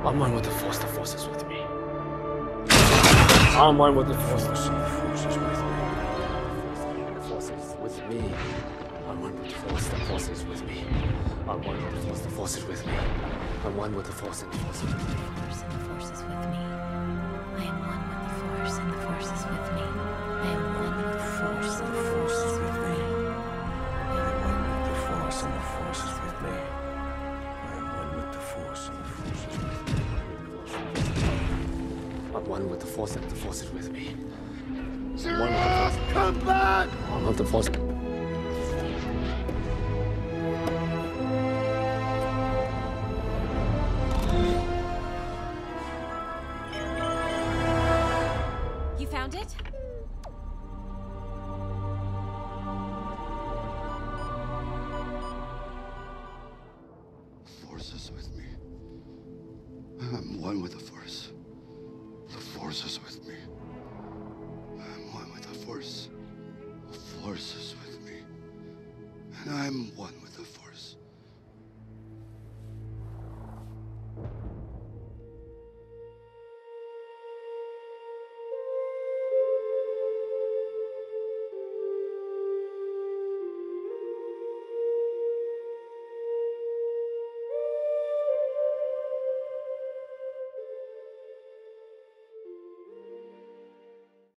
I'm one with the Force is with me. I'm one with the Force is with me. The Force is with me. I'm one with the Force is with me. I'm one with the Force is with me. I'm one with the Force and the Force is with me. The Force is with me. I am one with the Force and the Force is with me. I am one with the Force and the Force is with me. I am one with the Force and the Force is with me. I am one with the Force and the Force is with me. I'm one with the Force and the Force is with me. Chirut, come back! I'm with the Force. You found it? The Force is with me. I'm one with the Force. The Force is with me. I'm one with the Force. The Force is with me. And I'm one with the Force.